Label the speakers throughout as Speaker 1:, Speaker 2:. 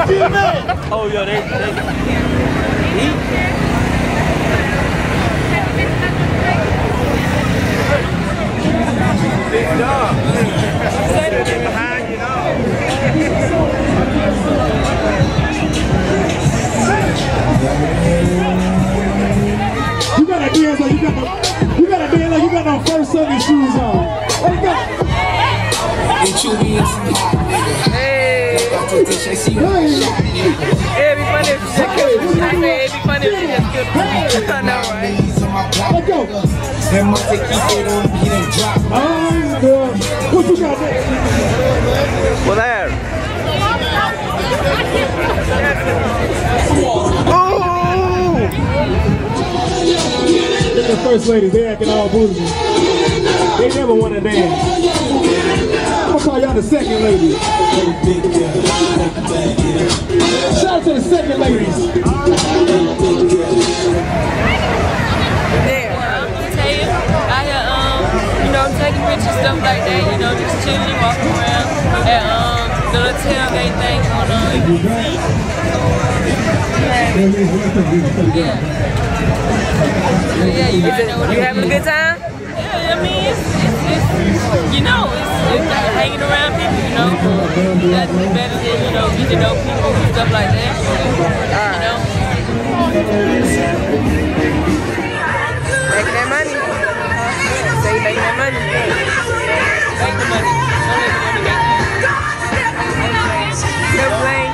Speaker 1: Oh, yeah, they eat. Big dog. Behind you, know.
Speaker 2: You gotta dance like you got no first Sunday shoes on. There you go.
Speaker 1: Hey, it'd be funny if she just killed me. I say it'd be funny if she just killed me. I know, right?
Speaker 2: Let's go. What you got there?
Speaker 1: Well, there. Oh!
Speaker 2: The first ladies, they acting all bougie. They never want to dance. I'm gonna call y'all the second ladies. Shout out to the second ladies.
Speaker 3: There, Taiya, out here, you know, taking pictures, stuff like that, you know, just chilling, walking around, and the little tailgate thing going on. Yeah, you gotta know what
Speaker 1: You having a good time?
Speaker 3: Yeah, I mean, it's you know, it's like hanging around people, you know. That's better than, you know, get to know people and stuff like that. You know.
Speaker 1: Making that money. Say you making that money.
Speaker 3: Make the money. Don't let the money make you.
Speaker 1: No blame.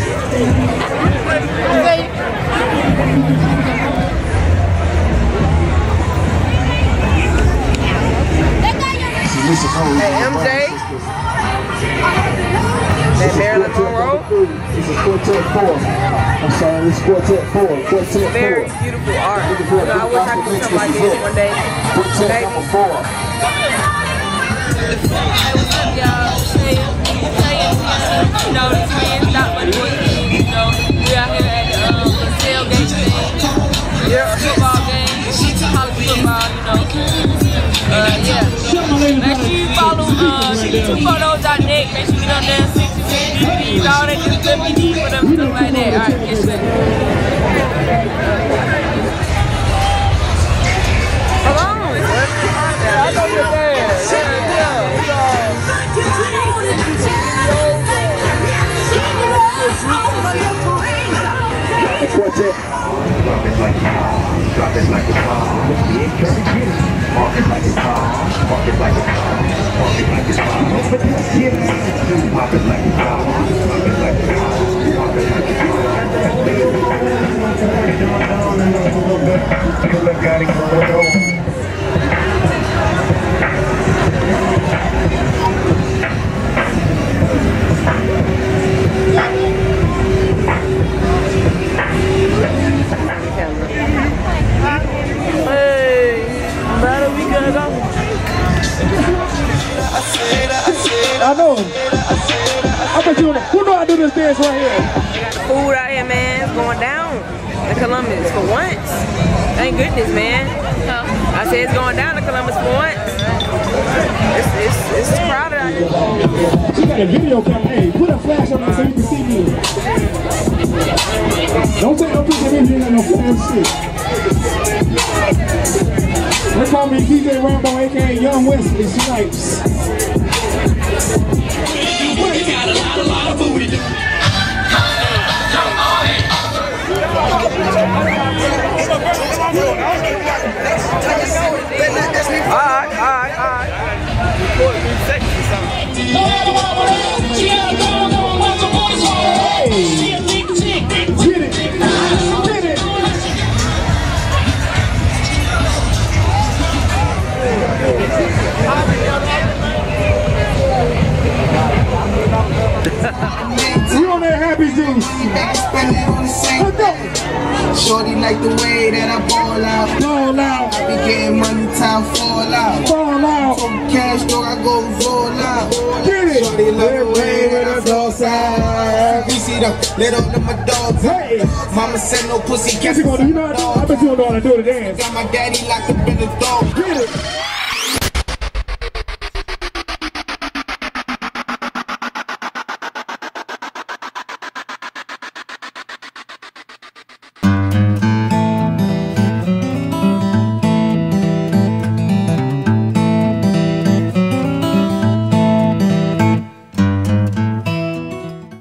Speaker 1: Hey, MJ. That Marilyn Monroe.
Speaker 2: It's a quartet 4. I'm sorry, it's quartet 4. Quartet 4.
Speaker 1: Very beautiful art. You know, I wish I could do something like this one day.
Speaker 2: Quartet number 4.
Speaker 3: Hey, what's up, y'all? Taiya, you know, the twins, not money boys, you know. We out here at the tailgate thing.
Speaker 1: Yeah.
Speaker 3: Football game. College football, you know. Yeah. Make sure you follow photos.net. Make sure you get on there, 60 all that good stuff you need for them, stuff like that. Alright, get you.
Speaker 1: Come on. I know you're there.
Speaker 2: Quartet.
Speaker 4: Drop it like a bomb. We ain't trying to get it. Park it like a bomb. Park it like a bomb. Park it like a bomb. Yeah. Pop it like a bomb. Pop it like a bomb. Pop it like a
Speaker 2: I know. I bet you who know I do this dance right here.
Speaker 1: Food out here, man. It's going down in Columbus for once. Thank goodness, man. I said it's going down in Columbus for once. It's crowded out here.
Speaker 2: She got a video camera. Hey, put a flash on me so you can see me. Don't take no picture of me if you ain't got no flash shit. They call me DJ Rambo, aka Young Wesley Snipes.
Speaker 1: Alright. Report 3 seconds or something.
Speaker 2: Get it. We on that happy juice. Let's go.
Speaker 5: Shorty like the way that I ball out.
Speaker 2: Ball out.
Speaker 5: I be getting money, time fall out.
Speaker 2: Fall out.
Speaker 5: From cash door, I go roll out.
Speaker 2: Get it.
Speaker 5: Shorty love the way that I floss out. VC though, let all of my dogs.
Speaker 2: Hey.
Speaker 5: Mama said no pussy.
Speaker 2: Guess you gonna do, you know, I bet you don't know how to do the dance.
Speaker 5: Got my daddy locked up in the dog.
Speaker 2: Get it.